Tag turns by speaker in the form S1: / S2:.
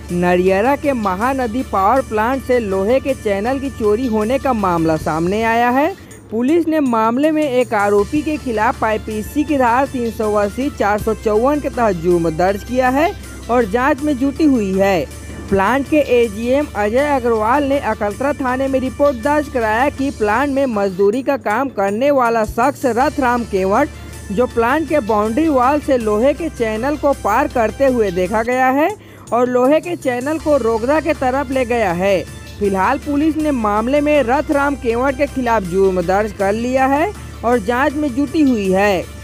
S1: नरियरा के Mahanadi power plant से लोहे के चैनल की चोरी होने का मामला सामने आया है। पुलिस ने मामले में एक आरोपी के खिलाफ आईपीसी की धारा 380, 454 के तहत जुर्म दर्ज किया है और जांच में जुटी हुई है। प्लांट के एजीएम अजय अग्रवाल ने अकलतरा थाने में रिपोर्ट दर्ज कराया कि प्लांट में मजदूरी का काम करने वाला शख्स रथराम केवट, जो प्लांट के बाउंड्री वॉल से लोहे के चैनल को पार करते हुए देखा गया है और लोहे के चैनल को रोगदा के तरफ ले गया है। फिलहाल पुलिस ने मामले में रथराम केवट के खिलाफ जुर्म दर्ज कर लिया है और जांच में जुटी हुई है।